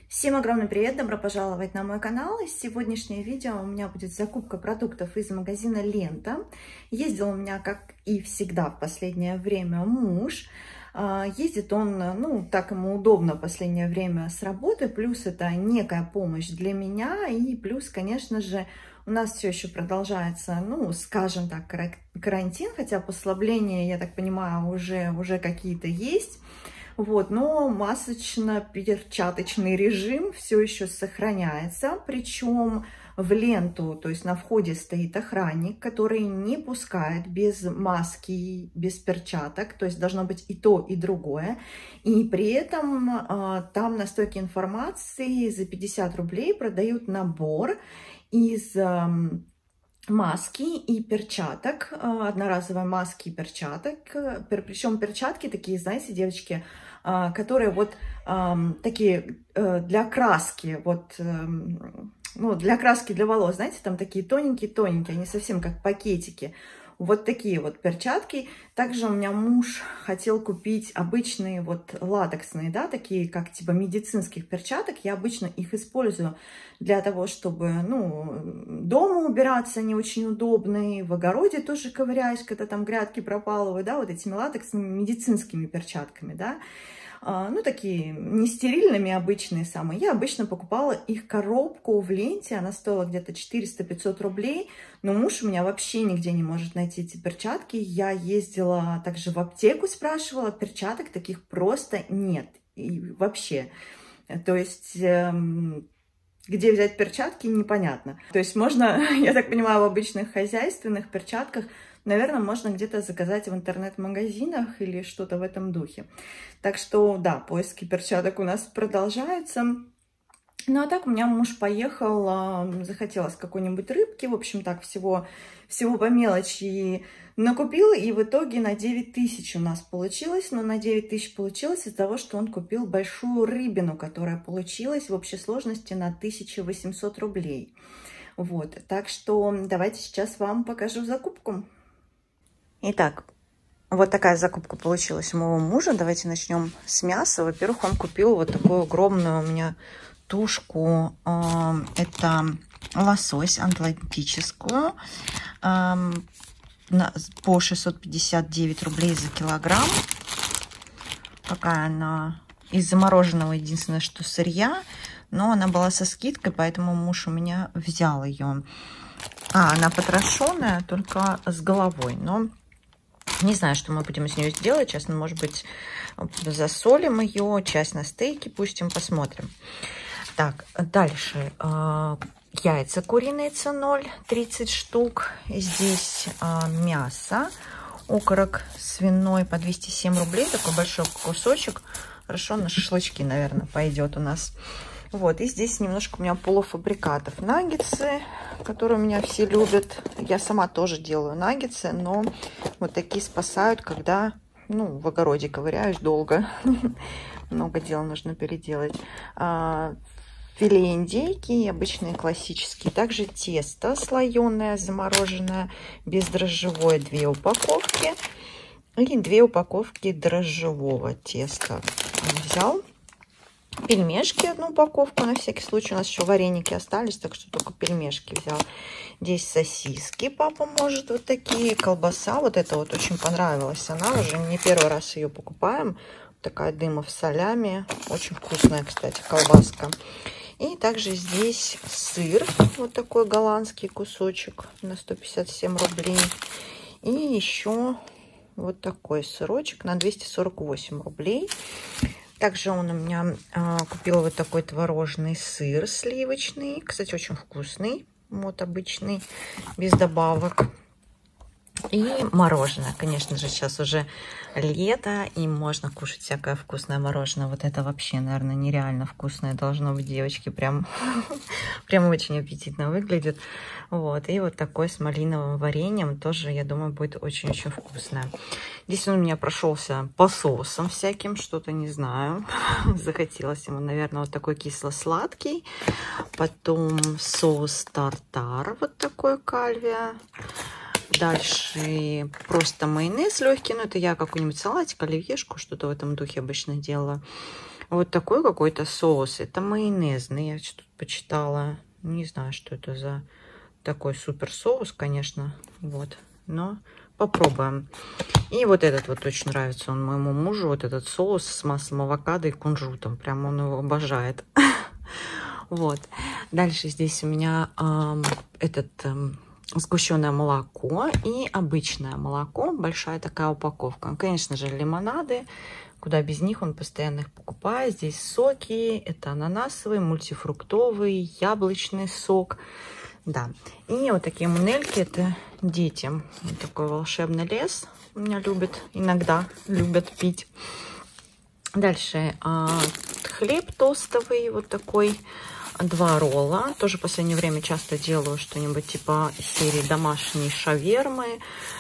Всем огромный привет, добро пожаловать на мой канал. И сегодняшнее видео у меня будет закупка продуктов из магазина Лента. Ездил у меня, как и всегда в последнее время, муж. Ездит он, так ему удобно в последнее время с работы, плюс это некая помощь для меня, и плюс, конечно же, у нас все еще продолжается, скажем так, карантин, хотя послабления, я так понимаю, уже какие-то есть. Вот, но масочно-перчаточный режим все еще сохраняется, причем в Ленту, то есть на входе стоит охранник, который не пускает без маски, без перчаток, то есть должно быть и то, и другое. И при этом там на стойке информации за 50 рублей продают набор из маски и перчаток, одноразовые маски и перчаток, причем перчатки такие, знаете, девочки, которые вот такие для краски, для краски для волос, знаете, там такие тоненькие-тоненькие, они совсем как пакетики. Вот такие вот перчатки. Также у меня муж хотел купить обычные вот латексные, да, такие как типа медицинских перчаток. Я обычно их использую для того, чтобы, дома убираться, они очень удобные. В огороде тоже ковыряюсь, когда там грядки пропалываю, да, вот этими латексными медицинскими перчатками, да. Такие не стерильными обычные самые. Я обычно покупала их коробку в Ленте, она стоила где-то 400-500 рублей, но муж у меня вообще нигде не может найти эти перчатки. Я ездила также в аптеку, спрашивала, перчаток таких просто нет. И вообще, то есть где взять перчатки, непонятно. То есть можно, я так понимаю, в обычных хозяйственных перчатках, наверное, можно где-то заказать в интернет-магазинах или что-то в этом духе. Так что, да, поиски перчаток у нас продолжаются. Ну, а так у меня муж поехал, захотелось какой-нибудь рыбки, в общем, так, всего по мелочи накупил, и в итоге на 9000 у нас получилось, но на 9000 получилось из-за того, что он купил большую рыбину, которая получилась в общей сложности на 1800 рублей. Вот, так что давайте сейчас вам покажу закупку. Итак, вот такая закупка получилась у моего мужа. Давайте начнем с мяса. Во-первых, он купил вот такую огромную у меня тушку. Это лосось атлантическую по 659 рублей за килограмм. Такая она из замороженного, единственное, что сырья. Но она была со скидкой, поэтому муж у меня взял ее. Она потрошенная, только с головой. Но не знаю, что мы будем с нее сделать. Честно, может быть, засолим ее, часть на стейки пустим, посмотрим. Так, дальше. Яйца куриные C0, 30 штук. Здесь мясо. Окорок свиной по 207 рублей. Такой большой кусочек. Хорошо, на шашлычки, наверное, пойдет у нас. Вот, и здесь немножко у меня полуфабрикатов. Наггетсы, которые у меня все любят. Я сама тоже делаю наггетсы, но вот такие спасают, когда, в огороде ковыряюсь долго. Много дел нужно переделать. Филе индейки, обычные классические. Также тесто слоеное, замороженное, бездрожжевое, 2 упаковки. И 2 упаковки дрожжевого теста взял. Пельмешки 1 упаковку, на всякий случай. У нас еще вареники остались, так что только пельмешки взял. Здесь сосиски папа может вот такие. Колбаса, вот эта вот очень понравилась. Она уже не первый раз ее покупаем. Такая дымов салями. Очень вкусная, кстати, колбаска. И также здесь сыр. Вот такой голландский кусочек на 157 рублей. И еще вот такой сырочек на 248 рублей. Также он у меня купил вот такой творожный сыр сливочный. Кстати, очень вкусный. Вот обычный, без добавок. И мороженое. Конечно же, сейчас уже лето, и можно кушать всякое вкусное мороженое. Вот это вообще, наверное, нереально вкусное должно быть, девочки. Прям очень аппетитно выглядит. Вот. И вот такой с малиновым вареньем тоже, я думаю, будет очень-очень вкусное. Здесь он у меня прошелся по соусам всяким, что-то не знаю. Захотелось ему, наверное, вот такой кисло-сладкий. Потом соус тартар, вот такой кальвия. Дальше просто майонез легкий, но это я какой-нибудь салатик, оливьешку, что-то в этом духе обычно делала. Вот такой какой-то соус. Это майонезный. Я что-то почитала. Не знаю, что это за такой супер соус, конечно. Вот. Но попробуем. И вот этот вот очень нравится он моему мужу. Вот этот соус с маслом авокадо и кунжутом. Прям он его обожает. Вот. Дальше здесь у меня сгущенное молоко и обычное молоко. Большая такая упаковка. Конечно же, лимонады. Куда без них, он постоянно их покупает. Здесь соки. Это ананасовый, мультифруктовый, яблочный сок. Да. И вот такие мунельки. Это детям. Вот такой волшебный лес. У меня иногда любят пить. Дальше хлеб тостовый. Вот такой. 2 ролла. Тоже в последнее время часто делаю что-нибудь типа серии домашней шавермы.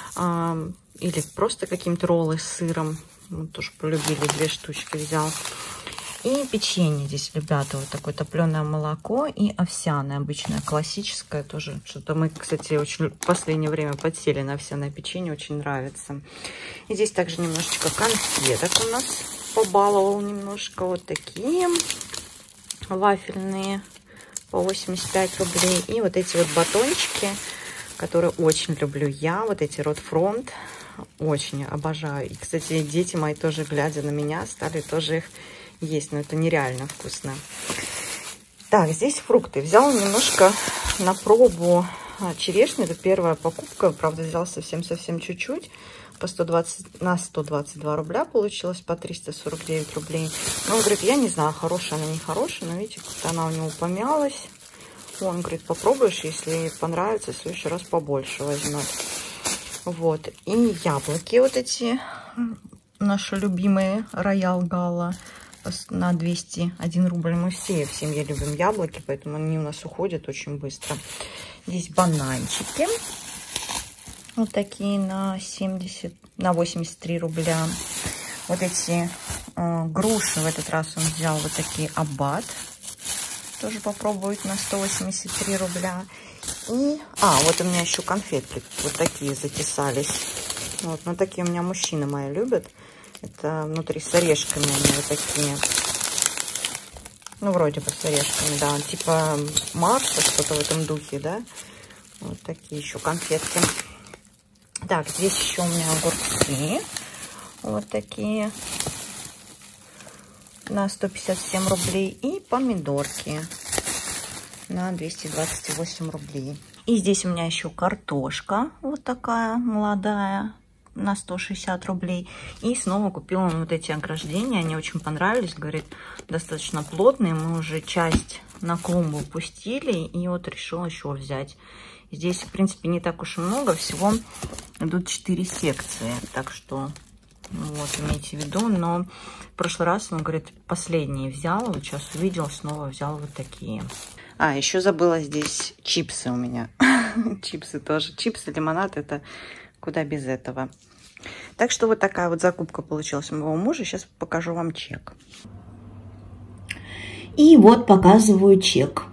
Или просто какие-то роллы с сыром. Мы тоже полюбили, 2 штучки взял. И печенье здесь, ребята, вот такое топленое молоко и овсяное, обычное, классическое тоже. Что-то мы, кстати, очень в последнее время подсели на овсяное печенье, очень нравится. И здесь также немножечко конфеток у нас побаловал немножко. Вот такие вафельные по 85 рублей. И вот эти вот батончики, которые очень люблю я. Вот эти Ротфронт. Очень обожаю. И, кстати, дети мои тоже, глядя на меня, стали тоже их есть. Но это нереально вкусно. Так, здесь фрукты. Взял немножко на пробу черешню. Это первая покупка. Правда, взял совсем-совсем чуть-чуть. По 122 рубля получилось, по 349 рублей. Но он говорит, я не знаю, хорошая она, не хорошая. Но видите, как-то она у него помялась. Он говорит, попробуешь, если понравится, в следующий раз побольше возьмет. Вот. И яблоки вот эти, наши любимые, Роял Гала, на 201 рубль. Мы все в семье любим яблоки, поэтому они у нас уходят очень быстро. Здесь бананчики. Вот такие на 83 рубля. Вот эти груши в этот раз он взял вот такие Аббат. Тоже попробовать на 183 рубля. И, вот у меня еще конфетки вот такие затесались. Вот, но такие у меня мужчины мои любят. Это внутри с орешками они вот такие. Ну, вроде бы с орешками, да. Типа Марса, что-то в этом духе, да. Вот такие еще конфетки. Так, здесь еще у меня огурцы. Вот такие. На 157 рублей. И помидорки на 228 рублей. И здесь у меня еще картошка. Вот такая молодая. На 160 рублей. И снова купила вот эти ограждения. Они очень понравились. Говорит, достаточно плотные. Мы уже часть на клумбу пустили. И вот решила еще взять. Здесь, в принципе, не так уж и много. Всего идут 4 секции. Так что, вот, имейте в виду. Но в прошлый раз, он говорит, последние взял. Вот сейчас увидел, снова взял вот такие. Еще забыла здесь чипсы у меня. Чипсы тоже. Чипсы, лимонад, это куда без этого. Так что вот такая вот закупка получилась у моего мужа. Сейчас покажу вам чек. И вот показываю чек.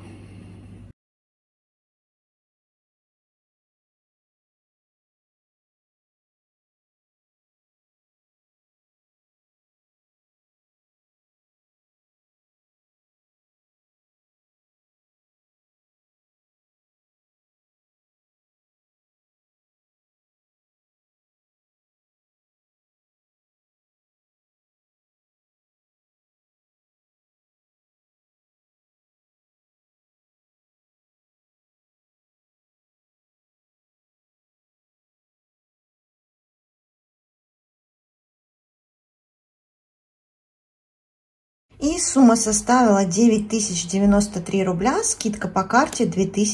И сумма составила 9093 рубля, скидка по карте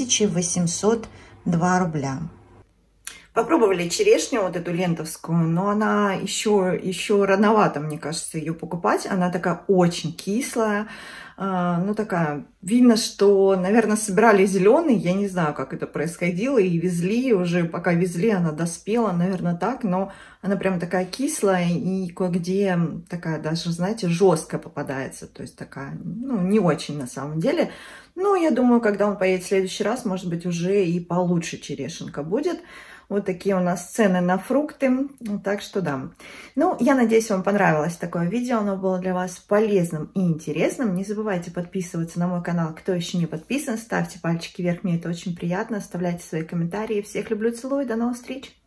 2802 рубля. Попробовали черешню, вот эту лентовскую, но она еще рановато, мне кажется, ее покупать. Она такая очень кислая, ну такая, видно, что, наверное, собирали зеленый, я не знаю, как это происходило, и везли уже, пока везли, она доспела, наверное, так, но она прям такая кислая и кое-где такая даже, знаете, жесткая попадается, то есть такая, ну, не очень на самом деле. Но я думаю, когда он поедет в следующий раз, может быть, уже и получше черешенка будет. Вот такие у нас цены на фрукты. Так что да. Ну, я надеюсь, вам понравилось такое видео. Оно было для вас полезным и интересным. Не забывайте подписываться на мой канал, кто еще не подписан. Ставьте пальчики вверх, мне это очень приятно. Оставляйте свои комментарии. Всех люблю, целую. До новых встреч!